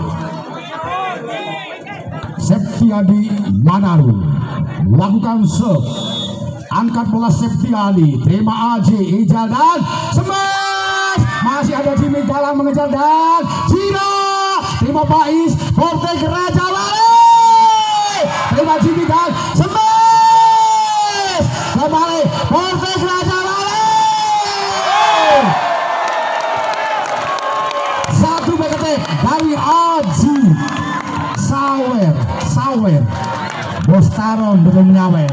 Septiadi Manaru lakukan serve, angkat bola Septiadi, terima Aji Ijal dan smash. Masih ada Jimmy Galang mengejar dan Cina, terima Pais Portek Raja Wali, terima Jimmy dan smash. Kembali Portek Raja Wali. Satu BKT dari Aji Sawer Bostaron belum nyawer.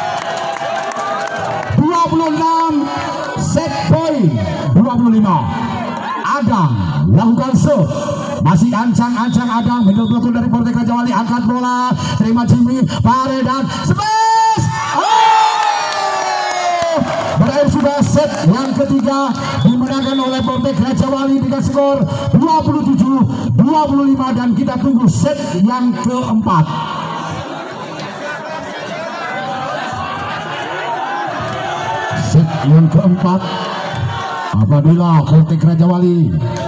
26 set point 25. Adang lakukan serve, masih ancang-ancang Adang, middle blocker dari Portek Raja Wali, angkat bola, terima Jimmy Pare dan smash. Berakhir sudah set yang ketiga, dimenangkan oleh Portek Raja Wali dengan skor 27-25 dan kita tunggu set yang keempat. Set yang keempat apabila Portek Raja Wali